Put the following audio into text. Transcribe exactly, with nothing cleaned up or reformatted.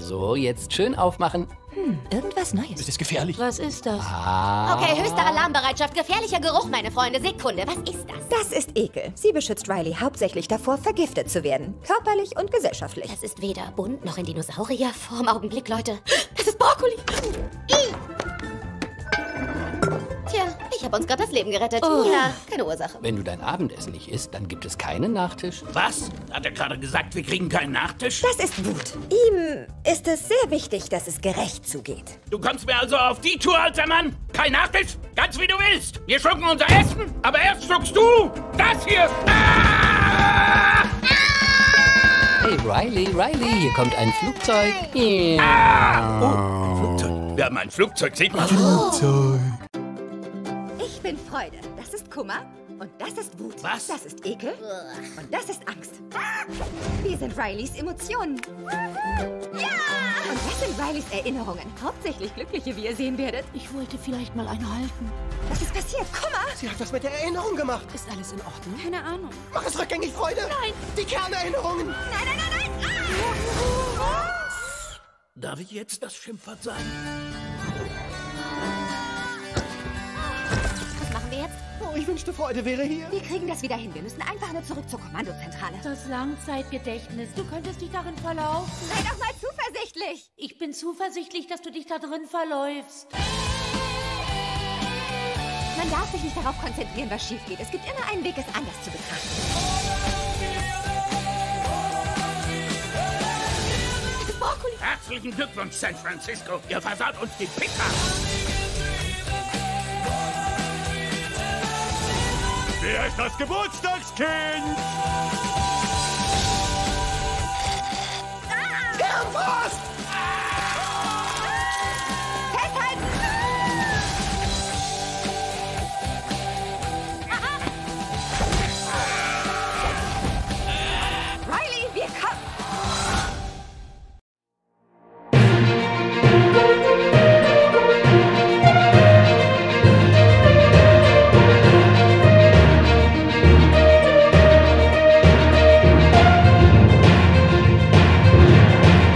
So, jetzt schön aufmachen. Hm, irgendwas Neues. Es ist gefährlich. Was ist das? Ah. Okay, höchste Alarmbereitschaft. Gefährlicher Geruch, meine Freunde. Sekunde, was ist das? Das ist Ekel. Sie beschützt Riley hauptsächlich davor, vergiftet zu werden. Körperlich und gesellschaftlich. Das ist weder bunt noch in Dinosaurierform. Augenblick, Leute. Das ist Brokkoli. I. Tja, ich habe uns gerade das Leben gerettet. Oh. Ja, keine Ursache. Wenn du dein Abendessen nicht isst, dann gibt es keinen Nachtisch. Was? Hat er gerade gesagt, wir kriegen keinen Nachtisch? Das ist Wut. Ihm ist es sehr wichtig, dass es gerecht zugeht. Du kommst mir also auf die Tour, alter Mann? Kein Nachtisch? Ganz wie du willst. Wir schlucken unser Essen, aber erst schluckst du das hier. Ah! Hey, Riley, Riley, hier kommt ein Flugzeug. Ja. Ah! Oh, Flugzeug. Wir haben ein Flugzeug, seht mal. Flugzeug. Ich bin Freude. Das ist Kummer. Und das ist Wut. Was? Das ist Ekel. Und das ist Angst. Wir sind Rileys Emotionen. Ja! Und das sind Rileys Erinnerungen. Hauptsächlich glückliche, wie ihr sehen werdet. Ich wollte vielleicht mal eine halten. Was ist passiert? Kummer! Sie hat was mit der Erinnerung gemacht. Ist alles in Ordnung? Keine Ahnung. Mach es rückgängig, Freude. Nein. Die Kernerinnerungen. Nein, nein, nein, nein! Ah! Darf ich jetzt das Schimpfwort sagen? Was machen wir jetzt? Oh, ich wünschte, Freude wäre hier. Wir kriegen das wieder hin. Wir müssen einfach nur zurück zur Kommandozentrale. Das Langzeitgedächtnis. Du könntest dich darin verlaufen. Sei doch mal zuversichtlich. Ich bin zuversichtlich, dass du dich da drin verläufst. Man darf sich nicht darauf konzentrieren, was schief geht. Es gibt immer einen Weg, es anders zu betrachten. Herzlichen Glückwunsch, San Francisco. Ihr versaut uns die Pizza. Wer ist das Geburtstagskind?